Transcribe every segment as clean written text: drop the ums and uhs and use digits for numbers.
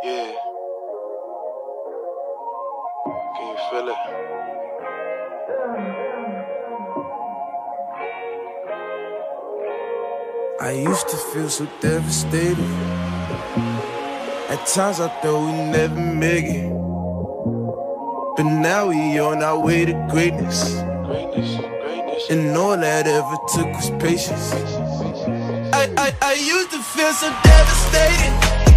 Yeah. Can you feel it? I used to feel so devastated. At times I thought we'd never make it, but now we on our way to greatness. And all that ever took was patience. I used to feel so devastated.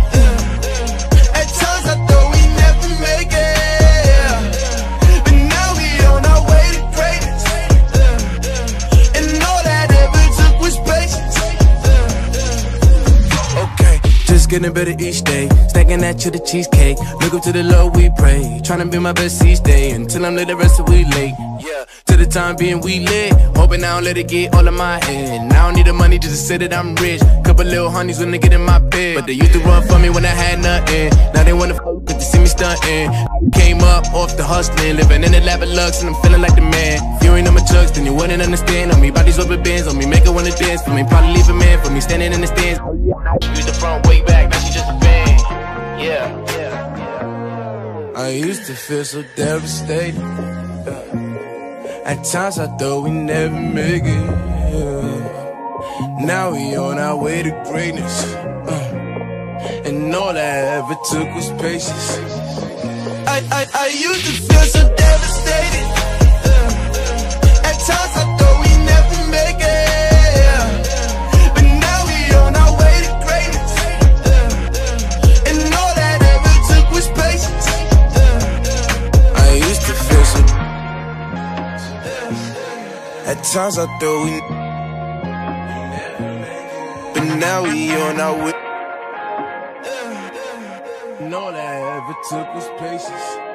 At times I thought we'd never make it, but now we on our way to greatness. And all that ever took was patience. Okay, just getting better each day. Stacking that to the cheesecake. Look up to the Lord we pray. Trying to be my best each day until I'm lit the rest of we late. Yeah, to the time being we lit. Hoping I don't let it get all of my head. And I don't need the money just to say that I'm rich. Couple little honeys when they get in my bed, but they used to run for me when I had nothing. Now they wanna fuck to see me stunting. Came up off the hustling, living in the lap of lux, and I'm feeling like the man. If you ain't on my drugs, then you wouldn't understand. On me, bodies over bands, on me, make her wanna dance for me. Probably leave a man for me, standing in the stands. Use the front, way back, now she just a fan. Yeah. I used to feel so devastated. At times I thought we'd never make it. Now we on our way to greatness. And all I ever took was patience. I used to feel so devastated. At times I thought we'd never make it, but now we on our way to greatness. And all that ever took was patience. I used to feel so. At times I thought we, but now we on our way. And all I ever took was patience.